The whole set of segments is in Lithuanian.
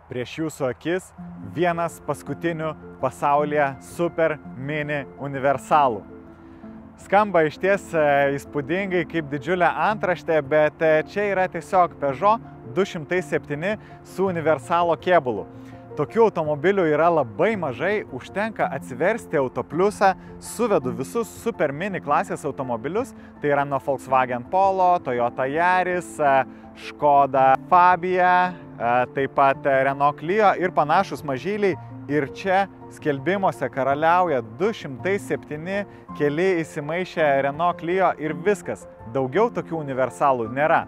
Prieš jūsų akis vienas paskutinių pasaulyje super mini universalų. Skamba išties įspūdingai kaip didžiulė antraštė, bet čia yra tiesiog Peugeot 207 su universalo kėbulu. Tokių automobilių yra labai mažai, užtenka atsiversti Autopliusą, suvedu visus super mini klasės automobilius, tai yra nuo Volkswagen Polo, Toyota Yaris, Škoda Fabia, taip pat Renault Clio ir panašus mažyliai. Ir čia skelbimuose karaliauja 207 keli įsimaišę Renault Clio ir viskas. Daugiau tokių universalų nėra.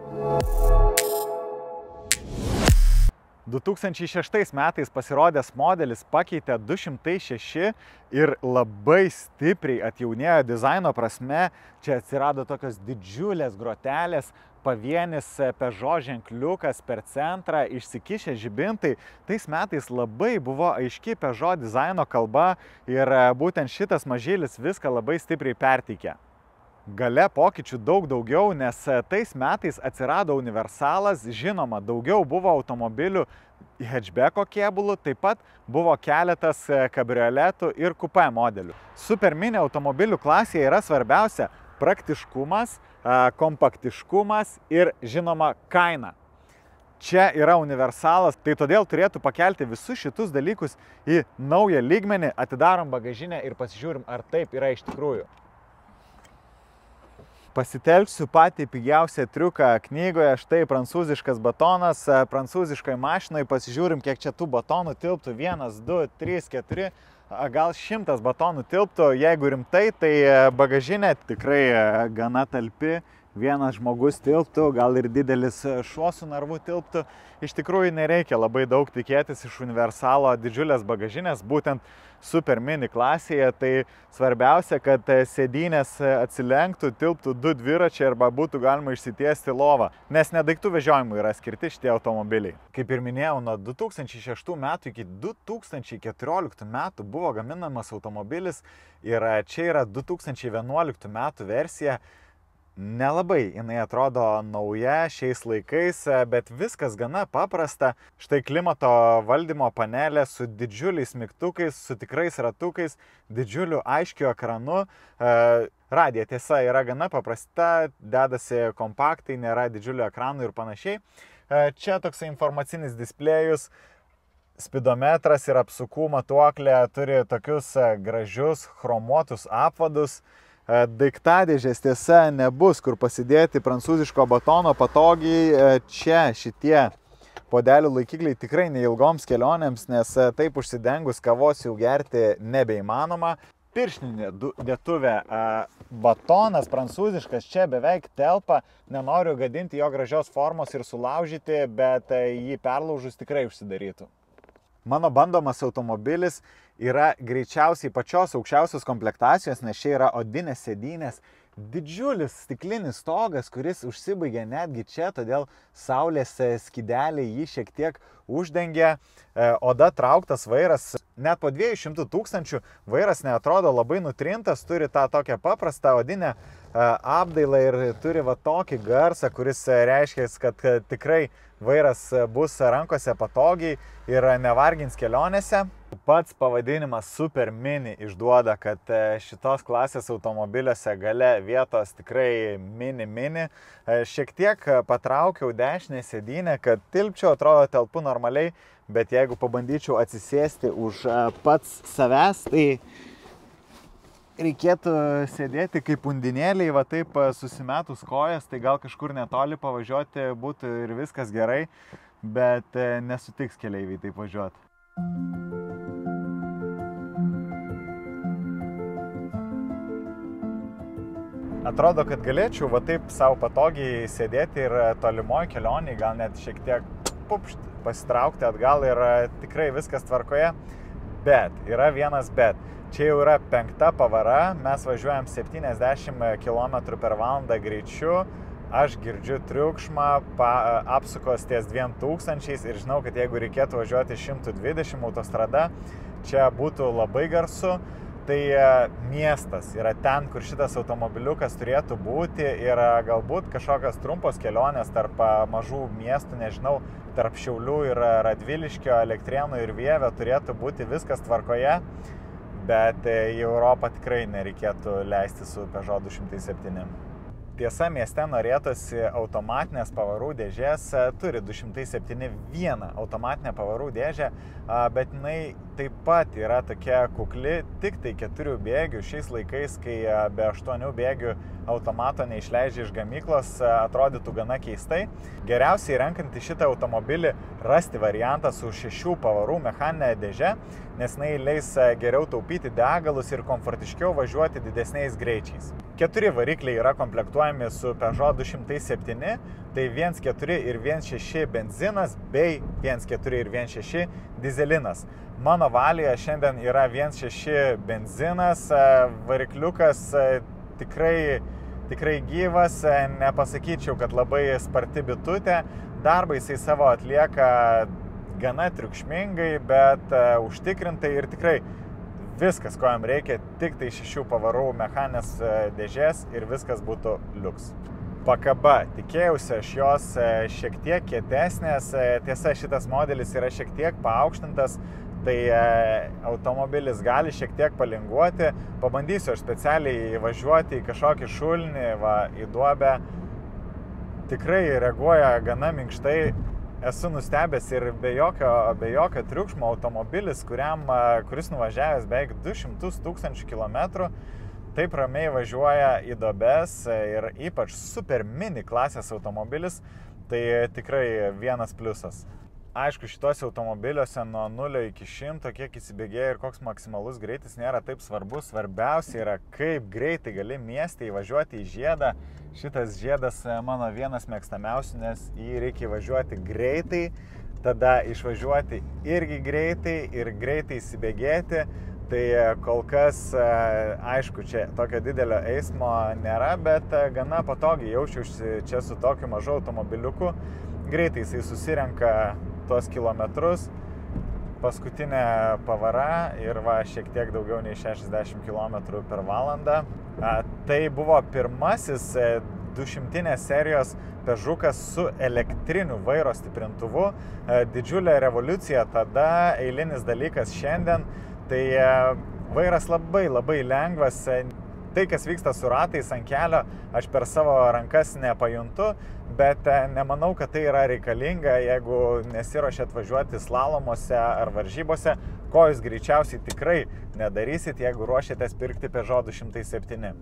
2006 metais pasirodęs modelis pakeitė 206 ir labai stipriai atjaunėjo dizaino prasme. Čia atsirado tokios didžiulės grotelės, pavienis Peugeot ženkliukas per centrą, išsikišę žibintai. Tais metais labai buvo aiški Peugeot dizaino kalba ir būtent šitas mažylis viską labai stipriai perteikė. Gale pokyčių daug daugiau, nes tais metais atsirado universalas, žinoma, daugiau buvo automobilių hatchbacko kėbulų, taip pat buvo keletas kabrioletų ir kupė modelių. Super mini automobilių klasėje yra svarbiausia praktiškumas, kompaktiškumas ir, žinoma, kaina. Čia yra universalas, tai todėl turėtų pakelti visus šitus dalykus į naują lygmenį. Atidarom bagažinę ir pasižiūrim, ar taip yra iš tikrųjų. Pasitelksiu patį pigiausią triuką knygoje, štai prancūziškas batonas, prancūziškai mašinai, pasižiūrim, kiek čia tų batonų tilptų, 1, 2, 3, 4, gal 100 batonų tilptų, jeigu rimtai, tai bagažinė tikrai gana talpi, vienas žmogus tilptų, gal ir didelis šuo su narvu tilptų. Iš tikrųjų nereikia labai daug tikėtis iš universalo didžiulės bagažinės, būtent super mini klasėje, tai svarbiausia, kad sėdynės atsilenktų, tilptų 2 dviračiai arba būtų galima išsitiesti lovą, nes ne daiktų vežiojimui yra skirti šitie automobiliai. Kaip ir minėjau, nuo 2006 metų iki 2014 metų buvo gaminamas automobilis ir čia yra 2011 metų versija. Nelabai jinai atrodo nauja šiais laikais, bet viskas gana paprasta. Štai klimato valdymo panelė su didžiuliais mygtukais, su tikrais ratukais, didžiuliu aiškiu ekranu. Radija tiesa yra gana paprasta, dedasi kompaktai, nėra didžiulių ekranų ir panašiai. Čia toks informacinis displejus, spidometras ir apsukų matuoklė, turi tokius gražius chromuotus apvadus. Daiktadėžės tiesa nebus, kur pasidėti prancūziško batono patogiai. Čia šitie puodelių laikikliai tikrai neilgoms kelionėms, nes taip užsidengus kavos jau gerti nebeįmanoma. Pirštinė dėtuvė, batonas prancūziškas čia beveik telpa, nenoriu gadinti jo gražios formos ir sulaužyti, bet jį perlaužus tikrai užsidarytų. Mano bandomas automobilis yra greičiausiai pačios aukščiausios komplektacijos, nes čia yra odinės sėdynės, didžiulis stiklinis stogas, kuris užsibaigia netgi čia, todėl saulės skydeliai jį šiek tiek uždengia. Oda trauktas vairas, net po 200 000 vairas neatrodo labai nutrintas, turi tą tokią paprastą odinę apdailą ir turi va tokį garsą, kuris reiškia, kad tikrai vairas bus rankose patogiai ir nevargins kelionėse. Pats pavadinimas super mini išduoda, kad šitos klasės automobiliuose gale vietos tikrai mini. Šiek tiek patraukiau dešinę sėdynę, kad tilpčiau, atrodo telpu normaliai, bet jeigu pabandyčiau atsisėsti už pats savęs, tai reikėtų sėdėti kaip undinėliai, va taip susimetus kojas, tai gal kažkur netoli pavažiuoti būtų ir viskas gerai, bet nesutiks keleiviai taip važiuoti. Atrodo, kad galėčiau va taip savo patogiai sėdėti ir tolimoj kelionėj, gal net šiek tiek pasitraukti atgal ir tikrai viskas tvarkoje, bet yra vienas bet. Čia jau yra 5. pavara, mes važiuojam 70 km/h greičiu, aš girdžiu triukšmą, apsukos ties 2000 ir žinau, kad jeigu reikėtų važiuoti 120 autostrada, čia būtų labai garsu. Tai miestas yra ten, kur šitas automobiliukas turėtų būti ir galbūt kažkokios trumpos kelionės tarp mažų miestų, nežinau, tarp Šiaulių ir Radviliškio, Elektrėnų ir Vievio turėtų būti viskas tvarkoje, bet į Europą tikrai nereikėtų leisti su Peugeot 207. Tiesa, mieste norėtųsi automatinės pavarų dėžės, turi 207 vieną automatinę pavarų dėžę, bet jinai taip pat yra tokia kukli, tik tai 4 bėgių. Šiais laikais, kai be 8 bėgių automato neišleidžia iš gamyklos, atrodytų gana keistai. Geriausiai renkant į šitą automobilį rasti variantą su 6 pavarų mechaninė dėže, nes jinai leis geriau taupyti degalus ir komfortiškiau važiuoti didesniais greičiais. 4 varikliai yra komplektuojami su Peugeot 207, tai 1.4 ir 1.6 benzinas bei 1.4 ir 1.6 dizelinas. Mano valioje šiandien yra 1.6 benzinas, varikliukas tikrai gyvas, nepasakyčiau, kad labai sparti bitutė, darbą jisai savo atlieka gana triukšmingai, bet užtikrintai ir tikrai viskas, ko jam reikia, tik tai 6 pavarų mechaninės dėžės ir viskas būtų liuks. Pakaba, tikėjausi aš jos šiek tiek kietesnės, tiesa šitas modelis yra šiek tiek paaukštintas, tai automobilis gali šiek tiek palinguoti, pabandysiu aš specialiai įvažiuoti į kažkokį šulinį, į duobę, tikrai reaguoja gana minkštai. Esu nustebęs ir be jokio triukšmo automobilis, kuris nuvažiavęs beveik 200 000 kilometrų, taip ramiai važiuoja į duobes ir ypač super mini klasės automobilis, tai tikrai vienas pliusas. Aišku, šituose automobiliuose nuo 0 iki 100, kiek įsibėgėja ir koks maksimalus greitis nėra taip svarbus. Svarbiausia yra, kaip greitai gali mieste įvažiuoti į žiedą. Šitas žiedas mano vienas mėgstamiausių, nes jį reikia įvažiuoti greitai, tada išvažiuoti irgi greitai ir greitai įsibėgėti. Tai kol kas, aišku, čia tokio didelio eismo nėra, bet gana patogiai jaučiausi čia su tokiu mažu automobiliuku. Greitai jisai susirenka tuos kilometrus, paskutinė pavara ir šiek tiek daugiau nei 60 km per valandą. Tai buvo pirmasis 200 serijos Peugeotas su elektriniu vairo stiprintuvu. Didžiulė revoliucija tada, eilinis dalykas šiandien. Tai vairas labai lengvas. Tai, kas vyksta su ratais ant kelio, aš per savo rankas nepajuntu, bet nemanau, kad tai yra reikalinga, jeigu nesiruošiat važiuoti slalomuose ar varžybose, ko jūs greičiausiai tikrai nedarysit, jeigu ruošiatės pirkti Peugeot 207.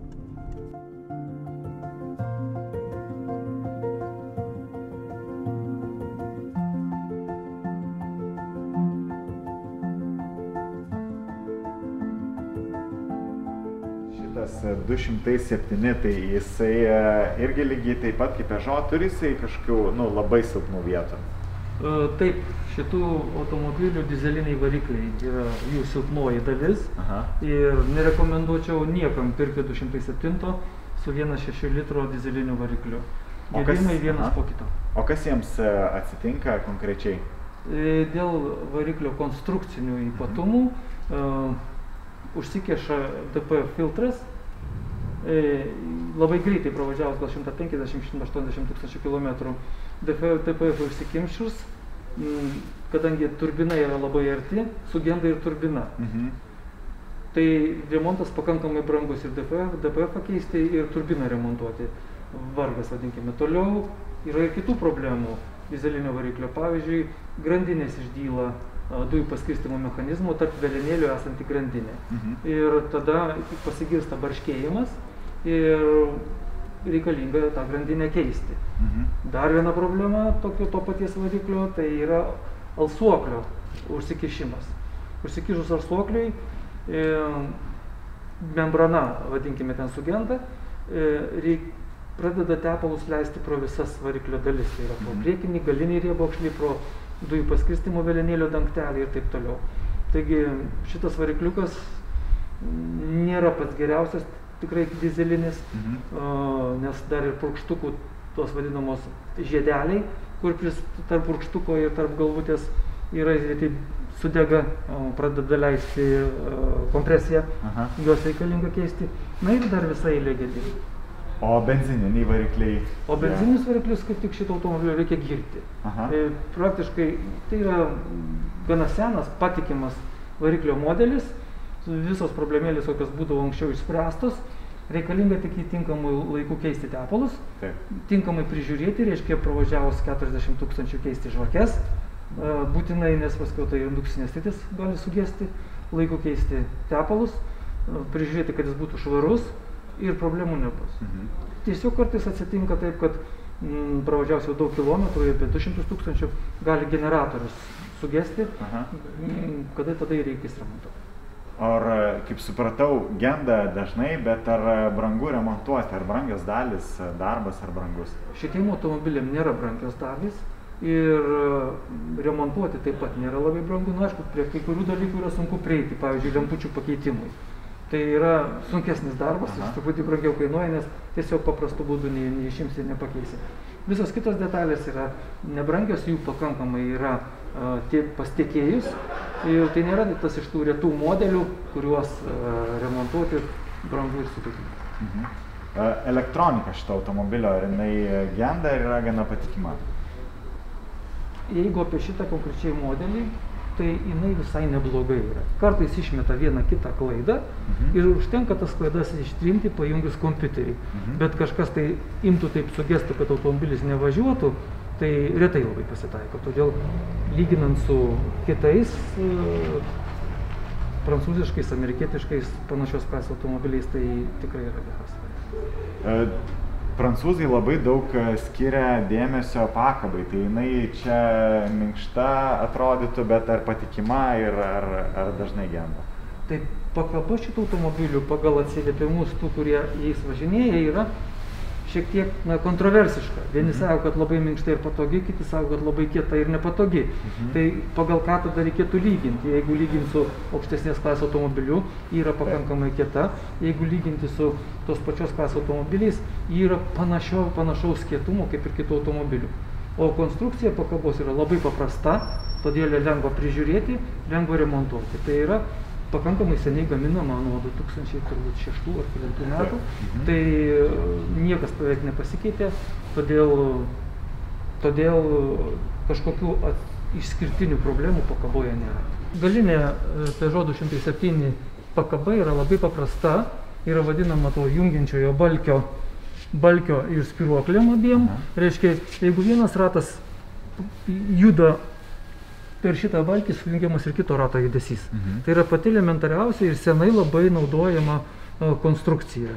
Tas 207, tai jisai irgi lygiai taip pat kaip Peugeot, turi jisai kažkokių labai silpnų vietų? Taip, šitų automobilių dizeliniai varikliai yra jų silpnoji dalis. Ir nerekomenduočiau niekam pirkti 207 su 1.6 litro dizeliniu varikliu. Gedimai vienas po kito. O kas jiems atsitinka konkrečiai? Dėl variklio konstrukcinių ypatumų užsikeša DPF filtras, labai greitai pravažiavus gal 150-180 tūkstančių kilometrų, DPF užsikimšus, kadangi turbina yra labai arti, sugenda ir turbina. Tai remontas pakankamai brangus ir DPF pakeisti ir turbiną remontuoti. Vargas, vadinkime. Toliau yra ir kitų problemų dizelinio variklio. Pavyzdžiui, grandinės išdyla dujų paskirstymo mechanizmo tarp velenėlių esanti grandinė. Ir tada pasigirsta barškėjimas ir reikalinga tą grandinę keisti. Dar viena problema to paties variklio, tai yra alsuoklio užsikišimas. Užsikišus alsuokliui, membrana, vadinkime, ten sugenda, pradeda tepalus leisti pro visas variklio dalis. Tai yra pro priekinį, galinį riebokšlį, pro dujų paskirstymo velenėlio dangtelį ir taip toliau. Taigi šitas varikliukas nėra pats geriausias, tikrai dizelinis, nes dar ir purkštukų, tos vadinamos žiedeliai, kur tarp purkštuko ir tarp galvutės yra sudega, pradeda leisti kompresiją, juos reikalinga keisti. Na ir dar visai eilė gedimų. O benzininiai varikliai? O benzininius variklius kaip tik šito automobilio reikia girti. Praktiškai tai yra gana senas, patikimas variklio modelis, visos problemėlės, kokios būdavo anksčiau išspręstos. Reikalinga tik į tinkamų laikų keisti tepalus, tinkamai prižiūrėti, reiškia pravažiavus 40 000 keisti žvakes, būtinai, nes paskui tai indukcinės sritis gali sugesti, laiku keisti tepalus, prižiūrėti, kad jis būtų švarus ir problemų nebus. Tiesiog kartais atsitinka taip, kad pravažiavus jau daug kilometrų, apie 200 000 gali generatorius sugesti, kada tada jį reikės remontuoti. Ar, kaip supratau, genda dažnai, bet ar brangu remontuoti, ar brangios dalis, darbas ar brangus? Šitiem automobiliam nėra brangios dalis ir remontuoti taip pat nėra labai brangu. Na, aišku, prie kai kurių dalykų yra sunku prieiti, pavyzdžiui, lempučių pakeitimui. Tai yra sunkesnis darbas, jis truputį brangiau kainuoja, nes tiesiog paprastų būdų neišimsi ir nepakeisi. Visos kitos detalės yra nebrangios, jų pakankamai yra pas tiekėjus. Ir tai nėra tas iš tų retų modelių, kuriuos remontuoti brangu ir sudėtinga. Elektronika šito automobilio, ar jinai genda ir yra gana patikima? Jeigu apie šitą konkrečiai modelį, tai jinai visai neblogai yra. Kartais išmeta vieną kitą klaidą ir užtenka tas klaidas ištrinti, pajungus kompiuterį. Bet kažkas tai imtų taip sugestų, kad automobilis nevažiuotų, tai retai labai pasitaiko. Todėl lyginant su kitais prancūziškais, amerikietiškais panašios klasės automobiliais, tai tikrai yra geras variantas. Prancūzai labai daug skiria dėmesio pakabai, tai jinai čia minkšta atrodytų, bet ar patikima ir ar dažnai genda? Tai pakaba šitų automobilių pagal atsiliepimus tų, kurie jais važinėja, yra šiek tiek kontroversiška. Vieni sako, kad labai minkšta ir patogi, kiti sako, kad labai kieta ir nepatogi. Tai pagal ką tada reikėtų lyginti? Jeigu lyginti su aukštesnės klasės automobiliu, ji yra pakankamai kieta. Jeigu lyginti su tos pačios klasės automobiliais, ji yra panašaus kietumo kaip ir kitų automobilių. O konstrukcija pakabos yra labai paprasta, todėl lengva prižiūrėti, lengva remontuoti. Tai yra pakankamai seniai gaminama nuo 2006 ar 2009 metų, tai niekas beveik nepasikeitė, todėl kažkokių išskirtinių problemų pakaboje nėra. Galinė Peugeot 207 pakaba yra labai paprasta, yra vadinama to jungiančiojo balkio ir spyruoklėm abiem. Reiškia, jeigu vienas ratas juda per šitą balkį, sujungiamas ir kito rato judesys. Tai yra pati elementariausia ir senai labai naudojama konstrukcija.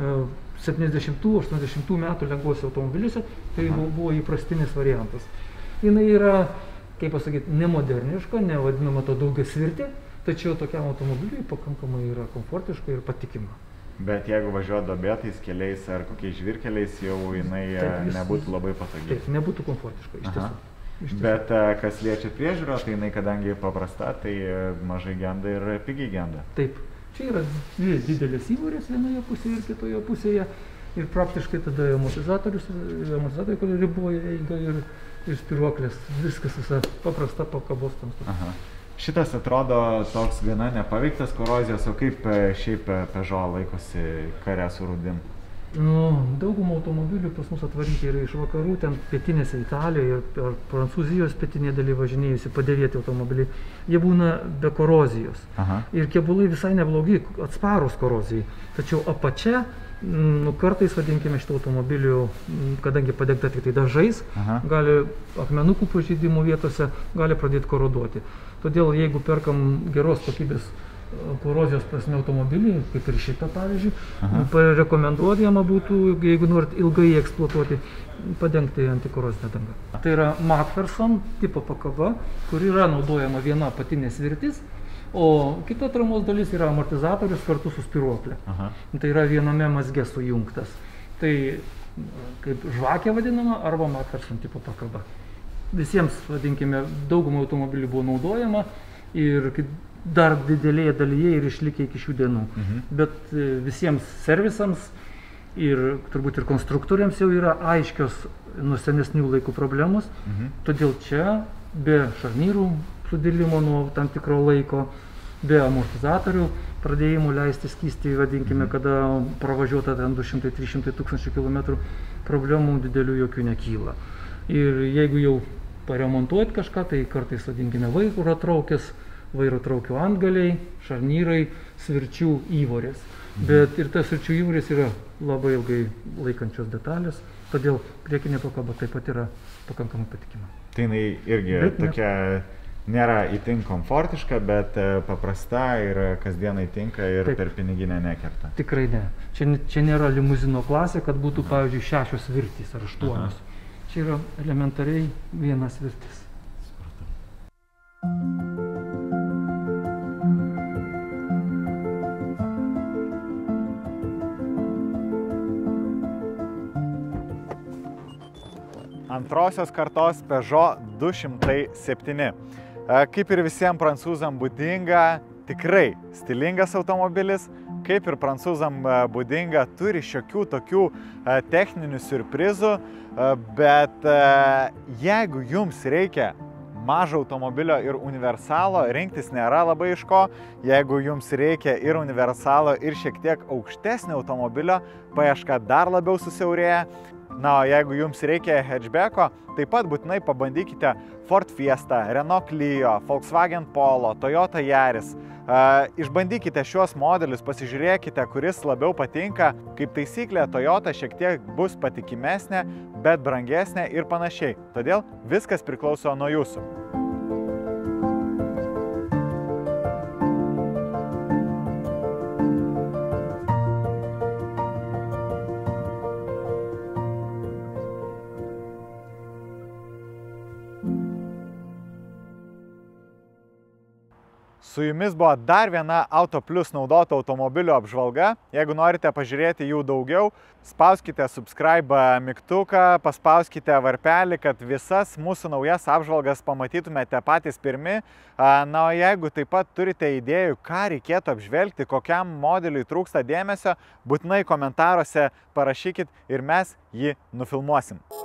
70–80 metų lengvuose automobiliuose tai buvo įprastinis variantas. Jis yra, kaip pasakyti, nemoderniška, nevadinama to daugiasvirtė, tačiau tokiam automobiliui pakankamai yra komfortiška ir patikima. Bet jeigu važiuoja duobėtais keliais ar kokiais žvyrkeliais, jau jinai nebūtų labai patogi. Taip, nebūtų komfortiška, iš tiesų. Bet kas liečia priežiūrą, tai jinai kadangi paprasta, tai mažai genda ir pigiai genda. Taip. Čia yra dvi didelės įvorės vienoje pusėje ir kitoje pusėje. Ir praktiškai tada amortizatoriai, kurie riboja eigą ir spyruoklės. Viskas visa paprasta pakabos konstrukcija. Šitas atrodo toks gana nepaveiktas korozijos, o kaip šiaip Peugeot laikosi kare su rūdim? Daugumą automobilių pas mus atvaryti yra iš vakarų, ten pietinėse Italijoje ir Prancūzijos pietinėje dalyje važinėjusi padėvėti automobiliai. Jie būna be korozijos. Ir kėbulai visai neblogi, atsparūs korozijai. Tačiau apačia, kartais, vadinkime, šitą automobilių, kadangi padengta tik tai dažais, gali akmenukų pažeidimų vietose, gali pradėti koroduoti. Todėl, jeigu perkam geros kokybės korozijos prasme automobilį, kaip ir šitą pavyzdžiui, rekomenduojama būtų, jeigu norit ilgai eksploatuoti, padengti antikorozinę dangą. Tai yra Macpherson tipo pakaba, kur yra naudojama viena apatinė svirtis, o kita atramos dalis yra amortizatorius kartu su spyruoklė. Tai yra viename mazge sujungtas. Tai kaip žvakė vadinama arba Macpherson tipo pakaba. Visiems, vadinkime, daugumą automobilių buvo naudojama ir dar didelėje dalyje ir išlikę iki šių dienų. Bet visiems servisams ir turbūt ir konstruktoriams jau yra aiškios nuo senesnių laikų problemos. Todėl čia be šarnyrų, sudilimo nuo tam tikro laiko, be amortizatorių pradėjimų leisti skystį, vadinkime, kada pravažiuota ten 200-300 tūkstančių kilometrų, problemų didelių jokių nekyla. Ir jeigu jau paremontuoti kažką, tai kartais, vadinkime, vairo traukio antgaliai, šarnyrai, svirčių įvorės. Bet ir tas svirčių įvorės yra labai ilgai laikančios detalės, todėl priekinė pakaba taip pat yra pakankamai patikima. Tai jinai irgi tokia nėra itin komfortiška, bet paprasta ir kasdienai tinka ir per piniginę nekerta. Tikrai ne. Čia nėra limuzino klasė, kad būtų, pavyzdžiui, 6 virtys ar 8. Čia yra elementariai 1 virtis. Antrosios kartos Peugeot 207. Kaip ir visiems prancūzam būdinga, tikrai stilingas automobilis, kaip ir prancūzam būdinga, turi šiokių tokių techninių siurprizų, bet jeigu jums reikia mažo automobilio ir universalo, rinktis nėra labai iš ko. Jeigu jums reikia ir universalo, ir šiek tiek aukštesnio automobilio, paieška dar labiau susiaurėja. Na, o jeigu jums reikia hatchbacko, taip pat būtinai pabandykite Ford Fiesta, Renault Clio, Volkswagen Polo, Toyota Yaris. Išbandykite šiuos modelius, pasižiūrėkite, kuris labiau patinka. Kaip taisyklė, Toyota šiek tiek bus patikimesnė, bet brangesnė ir panašiai. Todėl viskas priklauso nuo jūsų. Su jumis buvo dar viena Auto Plus naudoto automobilio apžvalga. Jeigu norite pažiūrėti jų daugiau, spauskite subscribe mygtuką, paspauskite varpelį, kad visas mūsų naujas apžvalgas pamatytumėte patys pirmi. Na, o jeigu taip pat turite idėjų, ką reikėtų apžvelgti, kokiam modeliui trūksta dėmesio, būtinai komentaruose parašykit ir mes jį nufilmuosim.